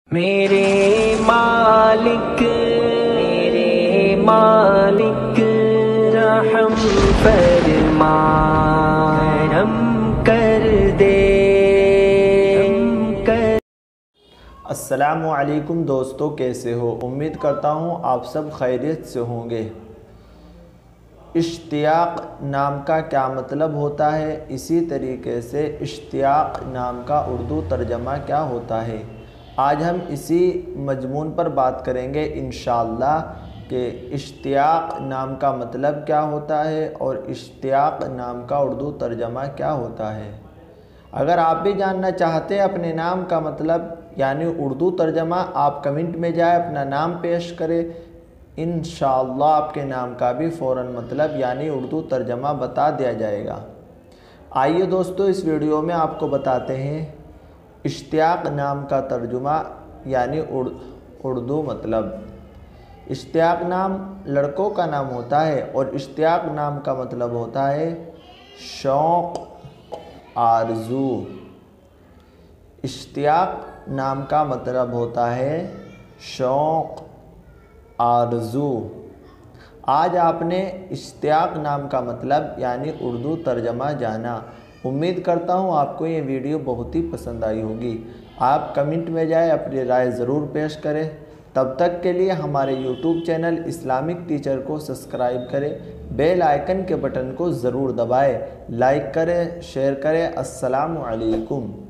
मेरे मालिक रहम फरमा, करम कर दे अस्सलामु अलैकुम दोस्तों, कैसे हो? उम्मीद करता हूँ आप सब खैरियत से होंगे। इश्तियाक नाम का क्या मतलब होता है, इसी तरीके से इश्तियाक नाम का उर्दू तर्जमा क्या होता है, आज हम इसी मजमून पर बात करेंगे इंशाअल्लाह कि इश्तियाक नाम का मतलब क्या होता है और इश्तियाक नाम का उर्दू तर्जमा क्या होता है। अगर आप भी जानना चाहते हैं अपने नाम का मतलब यानी उर्दू तर्जमा, आप कमेंट में जाए अपना नाम पेश करें, इंशाअल्लाह आपके नाम का भी फ़ौरन मतलब यानी उर्दू तर्जमा बता दिया जाएगा। आइए दोस्तों, इस वीडियो में आपको बताते हैं इश्तियाक नाम का तर्जुमा यानी उर्दू मतलब। इश्तियाक नाम लड़कों का नाम होता है और इश्तियाक नाम का मतलब होता है शौक़, आरज़ू। इश्तियाक नाम का मतलब होता है शौक़, आरज़ू। आज आपने इश्तियाक नाम का मतलब यानी उर्दू तर्जमा जाना। उम्मीद करता हूँ आपको ये वीडियो बहुत ही पसंद आई होगी। आप कमेंट में जाए अपनी राय ज़रूर पेश करें। तब तक के लिए हमारे यूट्यूब चैनल इस्लामिक टीचर को सब्सक्राइब करें, बेल आइकन के बटन को ज़रूर दबाएं, लाइक करें, शेयर करें। अस्सलामु अलैकुम।